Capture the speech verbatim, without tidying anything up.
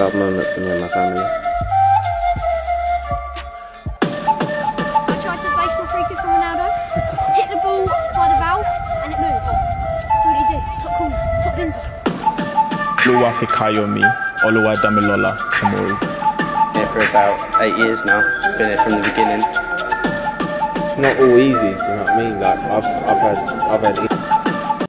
proud moment for me and my family. I tried to base my free kick from Ronaldo, hit the ball by the valve, and it moved. That's what he did. Top corner, top bins. Luwa Fikayomi, Oluwa Damilola, Tomori. Here for about eight years now. Been here from the beginning. Not all easy, do you know what I mean? Like I've I've had I've had